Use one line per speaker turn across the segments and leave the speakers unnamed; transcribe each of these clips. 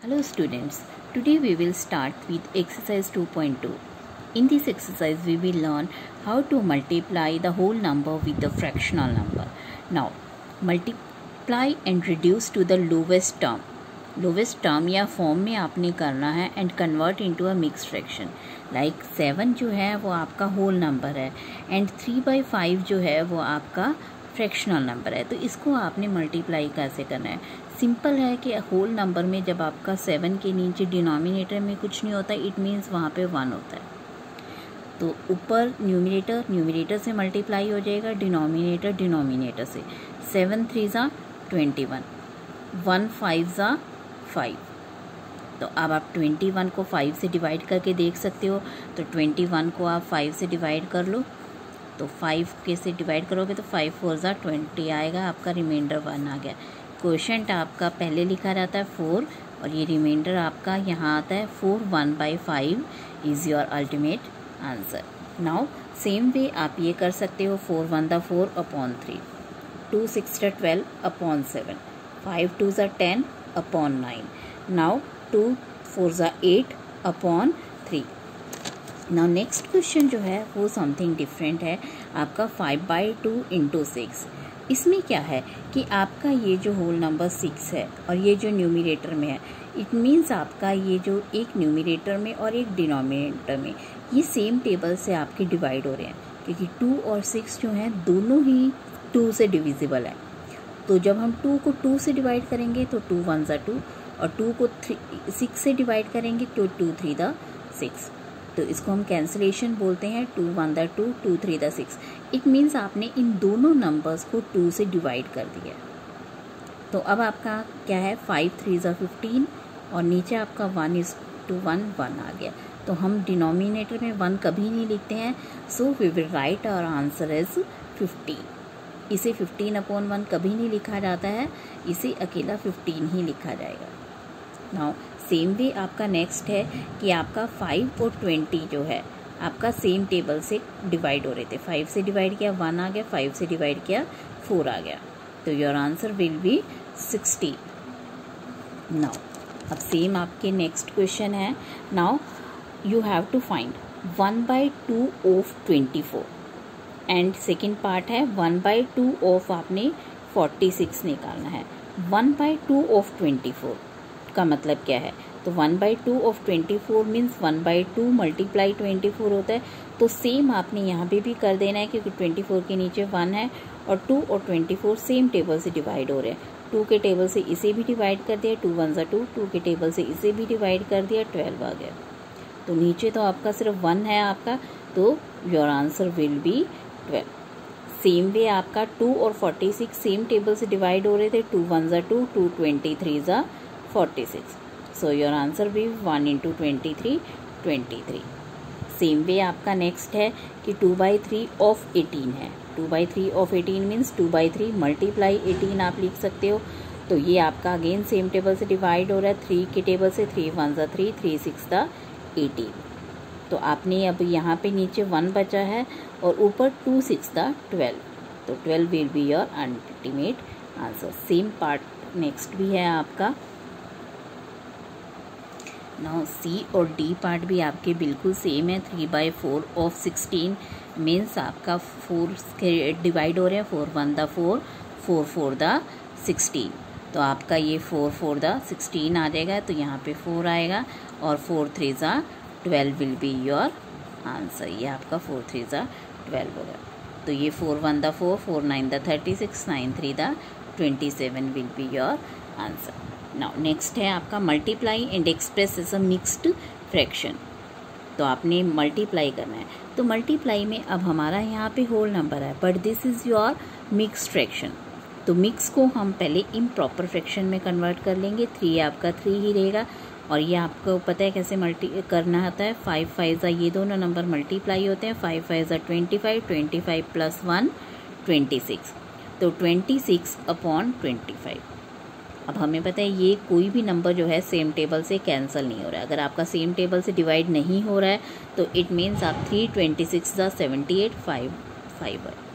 Hello students, today we will start with exercise 2.2. In this exercise we will learn how to multiply the whole number with the fractional number. Now multiply and reduce to the lowest term. Lowest term या form में आपने करना है and convert into a mixed fraction. Like 7 जो है वो आपका whole number है and 3/5 जो है वो आपका फ्रैक्शनल नंबर है. तो इसको आपने मल्टीप्लाई कैसे करना है? सिंपल है कि होल नंबर में जब आपका 7 के नीचे डिनोमिनेटर में कुछ नहीं होता, इट मीन्स वहाँ पे 1 होता है. तो ऊपर न्यूमिनेटर से मल्टीप्लाई हो जाएगा, डिनोमिनेटर से. 7 3 ज़ा 21, 1 5 ज़ा 5. तो अब आप 21 को 5 से डिवाइड करके देख सकते हो. तो 21 को आप 5 से डिवाइड कर लो. तो 5 के से डिवाइड करोगे तो 5 4 ज़ा 20 आएगा. आपका रिमाइंडर 1 आ गया. क्वोशंट आपका पहले लिखा रहता है 4 और ये रिमाइंडर आपका यहाँ आता है 4. 1/5 is your ultimate answer. Now same way आप ये कर सकते हो. 4 1 ज़ा 4 अपॉन 3, 2 6 ज़ा 12 अपॉन 7, 5 2 ज़ा 10 अपॉन 9. नाउ 2 4 ज़ा 8 अपॉन 3. नाउ नेक्स्ट क्वेश्चन जो है वो समथिंग डिफरेंट है. आपका 5/2 इंटू 6. इसमें क्या है कि आपका ये जो होल नंबर 6 है और ये जो न्यूमिनेटर में है, इट मीन्स आपका ये जो एक न्यूमिनेटर में और एक डिनोमिनेटर में ये सेम टेबल से आपके डिवाइड हो रहे हैं, क्योंकि 2 और 6 जो हैं दोनों ही 2 से डिविजिबल है. तो जब हम 2 को 2 से डिवाइड करेंगे तो 2 1 ज़ा 2 और 2 को 6 से डिवाइड करेंगे तो 2 3 ज़ा 6. तो इसको हम कैंसिलेशन बोलते हैं. 2 1 ज़ा 2, 2 3 ज़ा 6. इट मीन्स आपने इन दोनों नंबर्स को 2 से डिवाइड कर दिया. तो अब आपका क्या है, 5 3 ज़ा 15 और नीचे आपका 1:1 आ गया. तो हम डिनोमिनेटर में 1 कभी नहीं लिखते हैं. So we will write our answer is 15. इसे 15/1 कभी नहीं लिखा जाता है, इसे अकेला 15 ही लिखा जाएगा. नाउ सेम वे आपका नेक्स्ट है कि आपका 5 और 20 जो है आपका सेम टेबल से डिवाइड हो रहे थे. 5 से डिवाइड किया 1 आ गया, 5 से डिवाइड किया 4 आ गया. तो your answer will be 16. Now अब सेम आपके नेक्स्ट क्वेश्चन है. Now you have to find 1/2 of 24 and second part है 1/2 ऑफ आपने 46 निकालना है. 1/2 ऑफ 24 का मतलब क्या है? तो 1/2 ऑफ 24 मीन्स 1/2 मल्टीप्लाई 24 होता है. तो सेम आपने यहाँ पे भी कर देना है, क्योंकि 24 के नीचे 1 है और 2 और 24 सेम टेबल से डिवाइड हो रहे हैं. 2 के टेबल से इसे भी डिवाइड कर दिया, 2 1 ज़ा 2, 2 के टेबल से इसे भी डिवाइड कर दिया, 12 आ गया. तो नीचे तो आपका सिर्फ 1 है आपका, तो your answer will be 12. Same way आपका 2 और 46 सेम टेबल से डिवाइड हो रहे थे. 2 1 ज़ा 2, 2 23 ज़ा 46. सो योर आंसर भी 1 × 23 23. सेम वे आपका नेक्स्ट है कि 2/3 ऑफ 18 है. 2/3 ऑफ 18 मीन्स 2/3 मल्टीप्लाई 18 आप लिख सकते हो. तो ये आपका अगेन सेम टेबल से डिवाइड हो रहा है. 3 के टेबल से 3 1 ज़ा 3, 3 6 ज़ा 18. तो आपने अब यहाँ पे नीचे 1 बचा है और ऊपर 2 6 ज़ा 12. तो 12 will be your ultimate answer. Same part next भी है आपका. नाउ सी और डी पार्ट भी आपके बिल्कुल सेम है. 3/4 ऑफ 16 मीन्स आपका 4 के डिवाइड हो रहे हैं. 4 1 ज़ा 4, 4 4 ज़ा 16. तो आपका ये 4 4 ज़ा 16 आ जाएगा. तो यहाँ पे 4 आएगा और 4 3 ज़ा 12 विल बी योर आंसर. ये आपका 4 3 ज़ा 12 होगा. तो ये 4 1 ज़ा 4, 4 9 ज़ा 36, 9 3 ज़ा 27 will be your answer. Now next है आपका multiply and express as a mixed fraction. तो आपने मल्टीप्लाई करना है. तो मल्टीप्लाई में अब हमारा यहाँ पे होल नंबर है, but this is your mixed fraction. तो मिक्स को हम पहले इम्प्रॉपर फ्रैक्शन में कन्वर्ट कर लेंगे. 3 आपका 3 ही रहेगा और ये आपको पता है कैसे मल्टी करना होता है. 5 5 ज़ा ये दोनों नंबर मल्टीप्लाई होते हैं. 5 5 ज़ा 25, 25 + 1 26. तो 26/25. अब हमें पता है ये कोई भी नंबर जो है सेम टेबल से कैंसिल नहीं हो रहा है. अगर आपका सेम टेबल से डिवाइड नहीं हो रहा है तो इट मीन्स आप 3 26 ज़ा 78 5 5 है.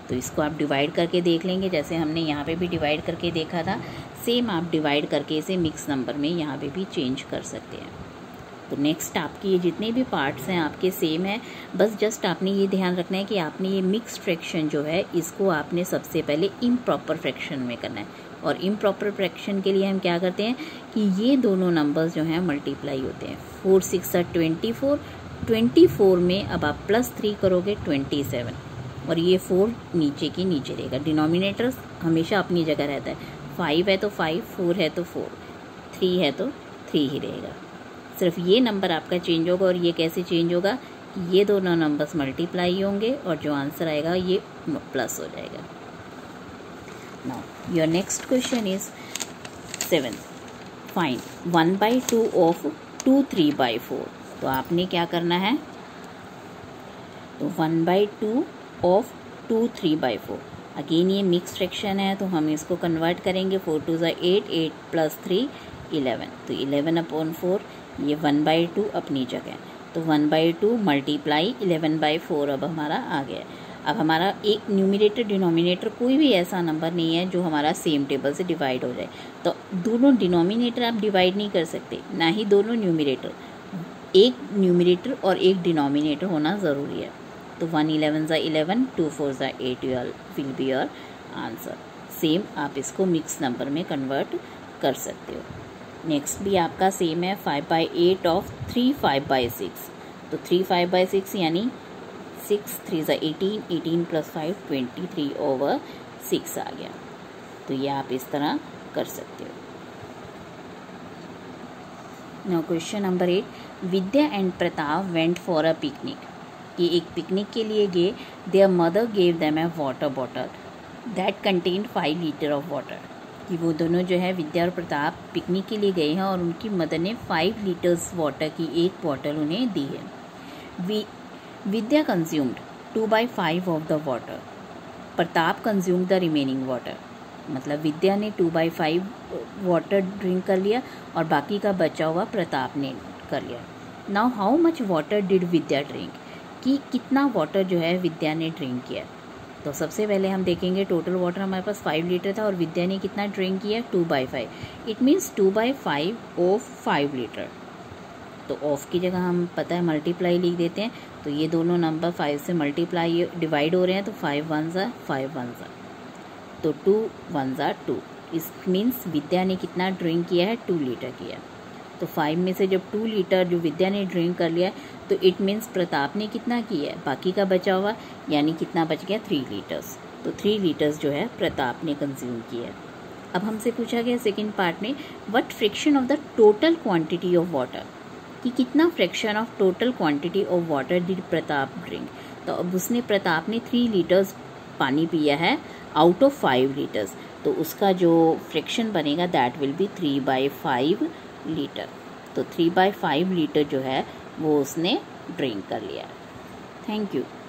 तो इसको आप डिवाइड करके देख लेंगे, जैसे हमने यहाँ पे भी डिवाइड करके देखा था, सेम आप डिवाइड करके इसे मिक्स नंबर में यहाँ पे भी चेंज कर सकते हैं। तो नेक्स्ट आपकी ये जितने भी पार्ट्स हैं आपके सेम है, बस जस्ट आपने ये ध्यान रखना है कि आपने ये मिक्स्ड फ्रैक्शन जो है इसको आपने सबसे पहले इम्प्रॉपर फ्रैक्शन में करना है। और इम्प्रॉपर फ्रैक्शन के लिए हम क्या करते हैं कि ये दोनों नंबर्स जो हैं मल्टीप्लाई होते हैं। 4 6 24, 24 में अब आप +3 करोगे 27, और ये 4 नीचे की नीचे रहेगा। डिनोमिनेटर हमेशा अपनी जगह रहता है, 5 है तो 5, 4 है तो 4, 3 है तो 3 ही रहेगा। सिर्फ ये नंबर आपका चेंज होगा, और ये कैसे चेंज होगा कि ये दोनों नंबर्स मल्टीप्लाई होंगे और जो आंसर आएगा ये प्लस हो जाएगा। Now your next question is 7, find 1/2 of 2 3/4। तो आपने क्या करना है, तो 1/2 ऑफ 2 3/4, अगेन ये मिक्स फ्रैक्शन है तो हम इसको कन्वर्ट करेंगे। 4 2 8, 8 + 3 11, तो 11/4, ये 1/2 अपनी जगह, तो 1/2 मल्टीप्लाई 11/4 अब हमारा आ गया। अब हमारा एक न्यूमिनेटर डिनोमिनेटर कोई भी ऐसा नंबर नहीं है जो हमारा सेम टेबल से डिवाइड हो जाए, तो दोनों डिनोमिनेटर आप डिवाइड नहीं कर सकते, ना ही दोनों न्यूमिनेटर, एक न्यूमिनेटर और एक डिनोमिनेटर होना ज़रूरी है। तो 1 11 11, 2 4 8 will be your answer. Same आप इसको मिक्स नंबर में कन्वर्ट कर सकते हो। नेक्स्ट भी आपका सेम है, 5/8 ऑफ 3 5/6। तो 3 5/6 यानी 6 3 18, 18 + 5 23/6 आ गया। तो ये आप इस तरह कर सकते हो। Now question number 8, Vidya and Pratap went for a picnic. ये एक पिकनिक के लिए गए। Their mother gave them a water bottle that contained 5 litre of water. कि वो दोनों जो है विद्या और प्रताप पिकनिक के लिए गए हैं और उनकी मदर ने 5 लीटर्स वाटर की एक बॉटल उन्हें दी है। Vidya consumed 2/5 of the water, Pratap consumed the remaining water. मतलब विद्या ने 2/5 वाटर ड्रिंक कर लिया और बाकी का बचा हुआ प्रताप ने कर लिया। Now how much water did Vidya drink, कि कितना वाटर जो है विद्या ने ड्रिंक किया। तो सबसे पहले हम देखेंगे टोटल वाटर हमारे पास 5 लीटर था और विद्या ने कितना ड्रिंक किया, 2/5। It means 2/5 of 5 litre. तो ऑफ की जगह हम पता है मल्टीप्लाई लिख देते हैं, तो ये दोनों नंबर 5 से मल्टीप्लाई डिवाइड हो रहे हैं, तो 5 1 5 1, तो 2 1 2। इस मीन्स विद्या ने कितना ड्रिंक किया है, 2 लीटर किया। तो 5 में से जब 2 लीटर जो विद्या ने ड्रिंक कर लिया तो इट मीन्स प्रताप ने कितना किया है, बाकी का बचा हुआ, यानी कितना बच गया, 3 लीटर्स। तो 3 लीटर्स जो है प्रताप ने कंज्यूम किया है। अब हमसे पूछा गया सेकेंड पार्ट में, what fraction of the total quantity of water, कि कितना fraction of total quantity of water did Pratap drink. तो अब प्रताप ने 3 लीटर्स पानी पिया है आउट ऑफ 5 लीटर्स, तो उसका जो फ्रैक्शन बनेगा दैट विल बी 3/5 लीटर। तो 3/5 लीटर जो है वो उसने ड्रिंक कर लिया। Thank you.